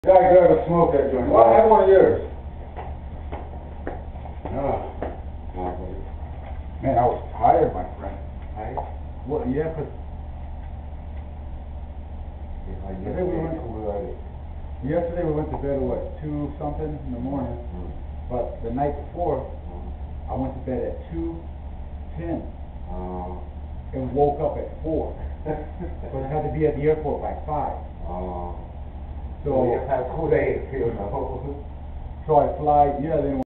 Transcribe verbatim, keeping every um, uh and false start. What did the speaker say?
Guy grab a smoke that joint. Well, I have one of yours. Ah. Man, I was tired, my friend. Tired? Well, yeah, cause Yesterday we went, yesterday we went to bed at what, two something in the morning, Mm. but the night before, Mm. I went to bed at two ten Uh, and woke up at four. But I had to be at the airport by five. uh, So, you have two days, you know. so I fly, yeah, then